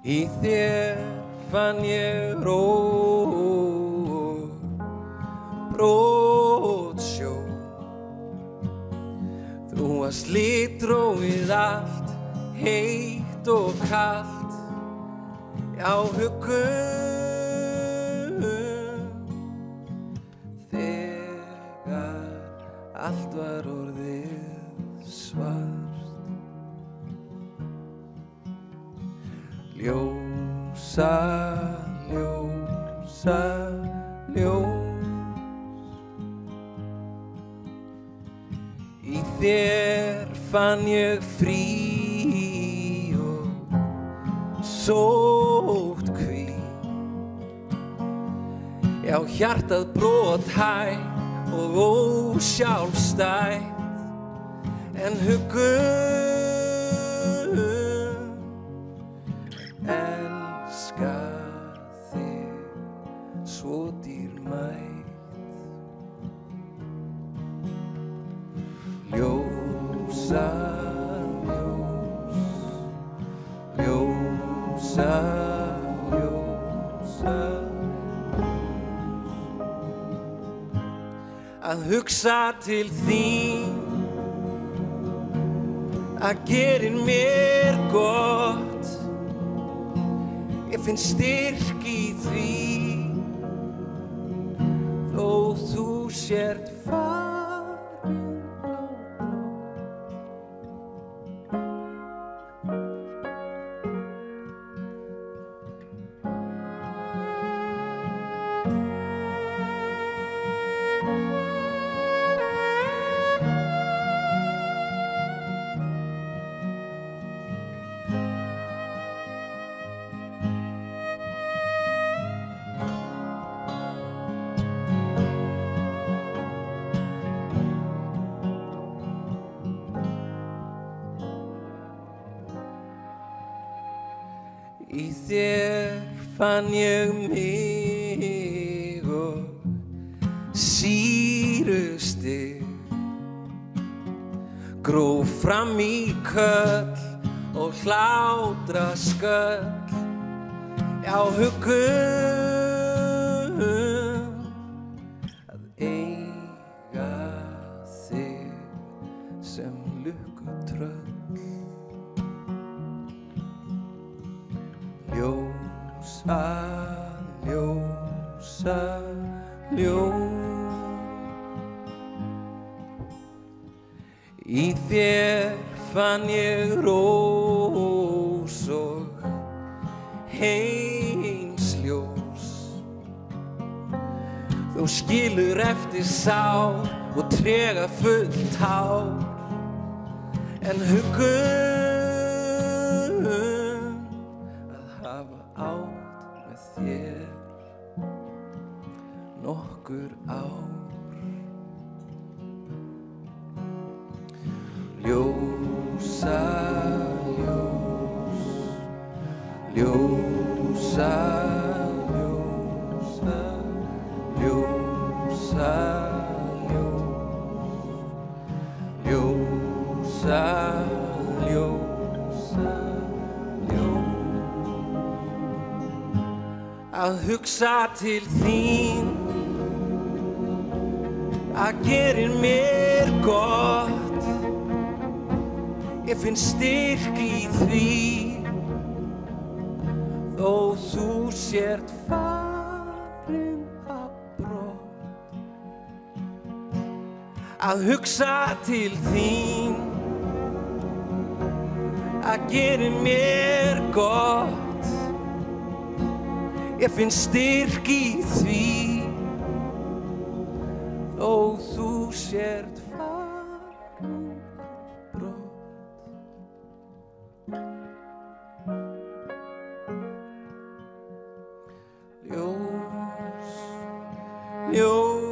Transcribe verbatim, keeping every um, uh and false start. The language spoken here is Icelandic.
Í þér fann ég ró og brotsjó. Þú varst litrófið allt, heitt og kalt, já huggun þegar allt var orðið svart. Ljósa, ljósa, ljós. Í þér fann ég frí og sóttkví. Já, hjartað brothætt og ósjálfstætt, en huggun elska þig svo dýrmætt. Ljósa, ljós, ljósa, ljósa. Að hugsa til þín, að gerir mér gott. Ég finn styrk í því, þó þú sért farin. Í þér fann ég mig og sýrustig, gróf fram í köll og hlátrasköll, já huggun að eiga þig sem lukkutröll. Ljósa, ljósa, ljós. Í þér fann ég rós og heimsljós. Þú skilur eftir sár og trega fullt tár, en huggun hafa átt með þér nokkur ár. Ljósa, ljós, ljósa, ljósa, ljósa, ljós, ljósa, ljósa, ljós. Að hugsa til þín, að gerir mér gott. Ég finn styrk í því, þó þú sért farin að brott. Að hugsa til þín, að gerir mér gott. Ég finn styrk í því, þó þú sért farin að brott. Ljós, ljós.